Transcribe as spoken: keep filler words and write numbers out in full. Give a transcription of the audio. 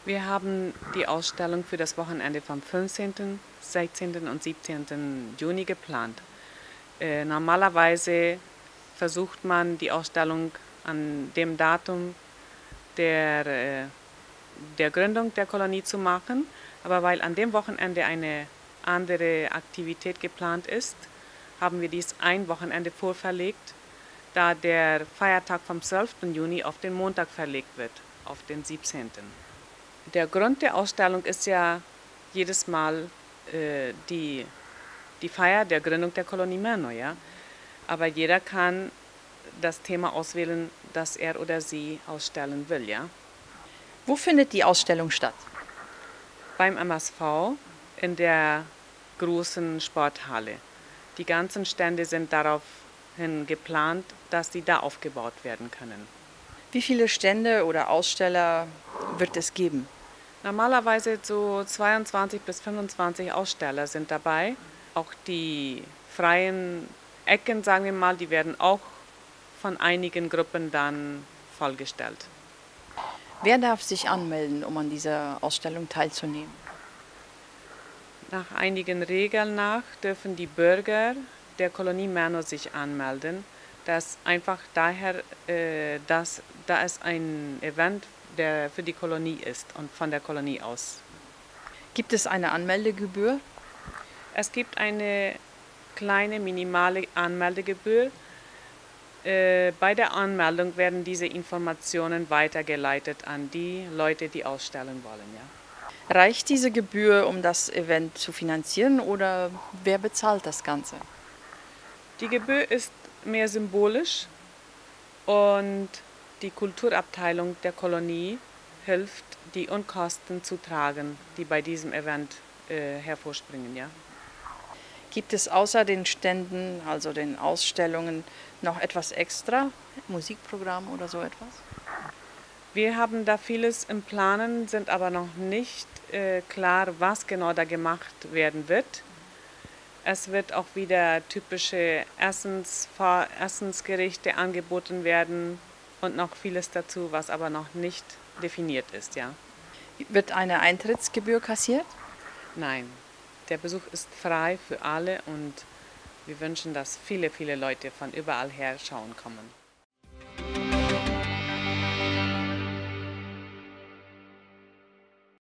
Wir haben die Ausstellung für das Wochenende vom fünfzehnten, sechzehnten und siebzehnten Juni geplant. Äh, normalerweise versucht man die Ausstellung an dem Datum der, äh, der Gründung der Kolonie zu machen, aber weil an dem Wochenende eine andere Aktivität geplant ist, haben wir dies ein Wochenende vorverlegt, da der Feiertag vom zwölften Juni auf den Montag verlegt wird, auf den siebzehnten Der Grund der Ausstellung ist ja jedes Mal äh, die, die Feier der Gründung der Kolonie Merno, ja? Aber jeder kann das Thema auswählen, das er oder sie ausstellen will, ja? Wo findet die Ausstellung statt? Beim M S V in der großen Sporthalle. Die ganzen Stände sind daraufhin geplant, dass sie da aufgebaut werden können. Wie viele Stände oder Aussteller wird es geben? Normalerweise so zweiundzwanzig bis fünfundzwanzig Aussteller sind dabei. Auch die freien Ecken, sagen wir mal, die werden auch von einigen Gruppen dann vollgestellt. Wer darf sich anmelden, um an dieser Ausstellung teilzunehmen? Nach einigen Regeln nach dürfen die Bürger der Kolonie Merno sich anmelden. Das einfach daher, äh, dass da es ein Event der für die Kolonie ist und von der Kolonie aus. Gibt es eine Anmeldegebühr? Es gibt eine kleine minimale Anmeldegebühr. Äh, bei der Anmeldung werden diese Informationen weitergeleitet an die Leute, die ausstellen wollen. Ja. Reicht diese Gebühr, um das Event zu finanzieren, oder wer bezahlt das Ganze? Die Gebühr ist mehr symbolisch und die Kulturabteilung der Kolonie hilft, die Unkosten zu tragen, die bei diesem Event äh, hervorspringen. Ja. Gibt es außer den Ständen, also den Ausstellungen, noch etwas extra? Musikprogramm oder so etwas? Wir haben da vieles im Planen, sind aber noch nicht äh, klar, was genau da gemacht werden wird. Es wird auch wieder typische Essens, Essensgerichte angeboten werden und noch vieles dazu, was aber noch nicht definiert ist. Ja. Wird eine Eintrittsgebühr kassiert? Nein, der Besuch ist frei für alle und wir wünschen, dass viele, viele Leute von überall her schauen kommen.